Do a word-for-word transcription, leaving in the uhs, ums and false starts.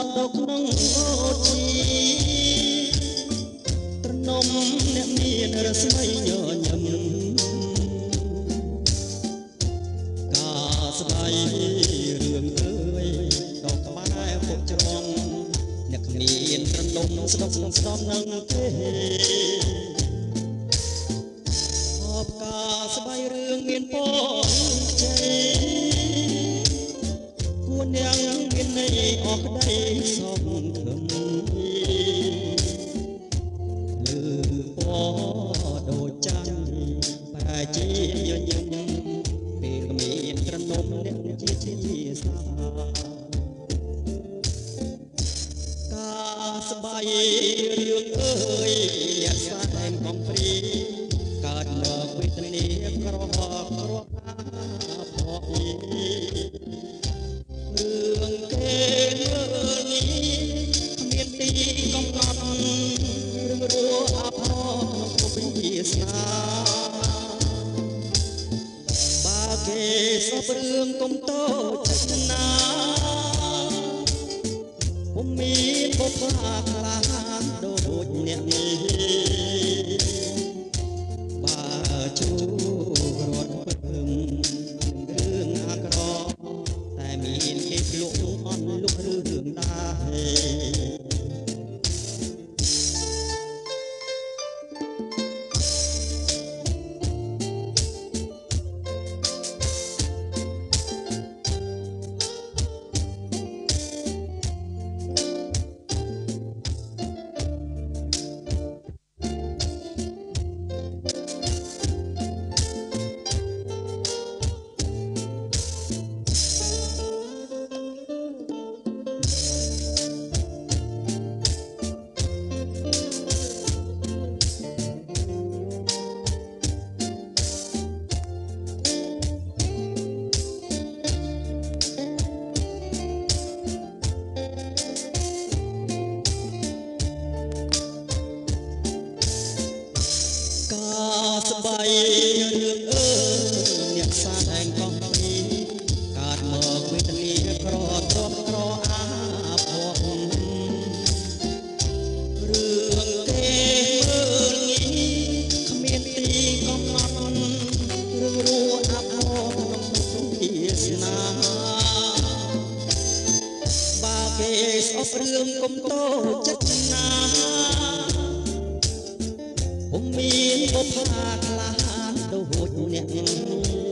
ដល់ក្នុងអូជីត្រនំអ្នកមានរស្មីញញឹមការស្ដាយរឿងអើយដល់ក្បែរពុកច្រំអ្នកមានត្រនំស្ដុកស្ដំនឹងទេអបការស្បាយរឿងមានពរជ័យគួរនាងមានន័យអស់ក្តីសោកធំលើពរដូចចាន់បែជាញញឹមពេលមានត្រនំអ្នកជាជាសាការស្បាយរឿងអើយអ្នកស្វាតែកំព្រីកើតមកវេទនាក្រហមក្រអាផករឿងគេមើលនេះមានទីកំណត់រឿងរួអភ័ព្វក្នុងពុទ្ធវាសនាបើគេសពរឿងកុំតូចចិត្តណាពុំមានបុព្វាក្លាហានដូចអ្នកនេះបើជួរត់ពឹមរឿងអាក្រក់តែមានគេភ្លុកអន់លុករឿងដែរស្បាយរឿងអើអ្នកសាតែងកងពីកើតមកវេទនាក្រទ្រាំក្រអាភ័ព្វរឿងគេមើលងាយគ្មានទីកំណត់រឿងរួអភ័ព្វក្នុងពុទ្ធវាសនាបើគេស្អប់រឿងកុំតូចចិត្តណាពុំមានបុព្វាក្លាហានដូចអ្នក